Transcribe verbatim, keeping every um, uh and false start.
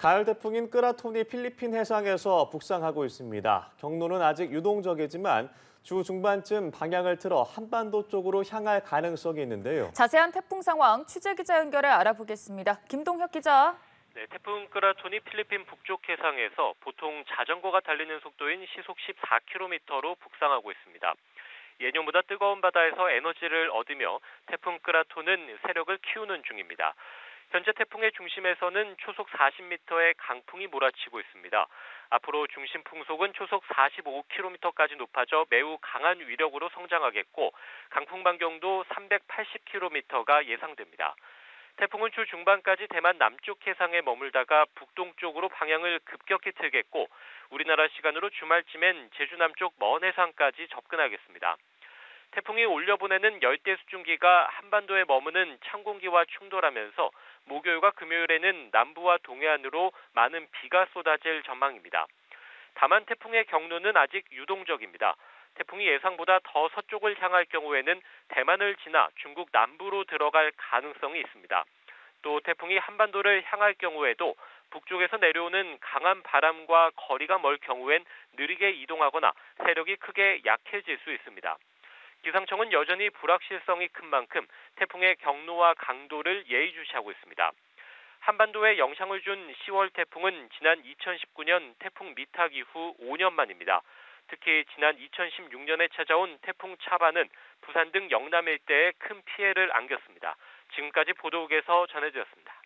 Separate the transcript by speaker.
Speaker 1: 가을 태풍인 끄라톤이 필리핀 해상에서 북상하고 있습니다. 경로는 아직 유동적이지만 주 중반쯤 방향을 틀어 한반도 쪽으로 향할 가능성이 있는데요.
Speaker 2: 자세한 태풍 상황 취재 기자 연결해 알아보겠습니다. 김동혁 기자.
Speaker 3: 네, 태풍 끄라톤이 필리핀 북쪽 해상에서 보통 자전거가 달리는 속도인 시속 십사 킬로미터로 북상하고 있습니다. 예년보다 뜨거운 바다에서 에너지를 얻으며 태풍 끄라톤은 세력을 키우는 중입니다. 현재 태풍의 중심에서는 초속 사십 미터의 강풍이 몰아치고 있습니다. 앞으로 중심 풍속은 초속 사십오 킬로미터까지 높아져 매우 강한 위력으로 성장하겠고 강풍 반경도 삼백팔십 킬로미터가 예상됩니다. 태풍은 주 중반까지 대만 남쪽 해상에 머물다가 북동쪽으로 방향을 급격히 틀겠고 우리나라 시간으로 주말쯤엔 제주 남쪽 먼 해상까지 접근하겠습니다. 태풍이 올려보내는 열대 수증기가 한반도에 머무는 찬 공기와 충돌하면서 목요일과 금요일에는 남부와 동해안으로 많은 비가 쏟아질 전망입니다. 다만 태풍의 경로는 아직 유동적입니다. 태풍이 예상보다 더 서쪽을 향할 경우에는 대만을 지나 중국 남부로 들어갈 가능성이 있습니다. 또 태풍이 한반도를 향할 경우에도 북쪽에서 내려오는 강한 바람과 거리가 멀 경우엔 느리게 이동하거나 세력이 크게 약해질 수 있습니다. 기상청은 여전히 불확실성이 큰 만큼 태풍의 경로와 강도를 예의주시하고 있습니다. 한반도에 영향을 준 시월 태풍은 지난 이천십구 년 태풍 미탁 이후 오 년 만입니다. 특히 지난 이천십육 년에 찾아온 태풍 차바는 부산 등 영남 일대에 큰 피해를 안겼습니다. 지금까지 보도국에서 전해드렸습니다.